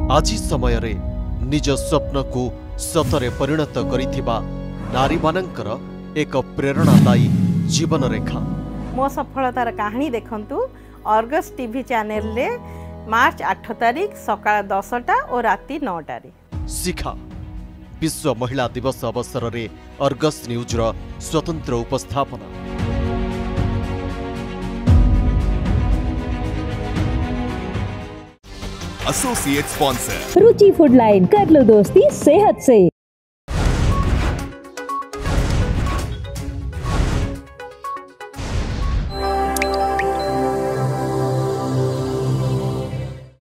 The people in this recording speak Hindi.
आज समय रे निज स्वप्न को सतरे परिणत करिथिबा नारी मानकर एक प्रेरणादायी जीवन रेखा। मो सफलतार कहानी देखंतु अर्गस टीवी चैनल ले मार्च 8 तारिख सकाळ 10टा और राति 9टा रे। शिखा विश्व महिला दिवस अवसर रे अर्गस न्यूज रो स्वतंत्र उपस्थापना। Associate sponsor Ruchi food line, कर लो दोस्ती सेहत से।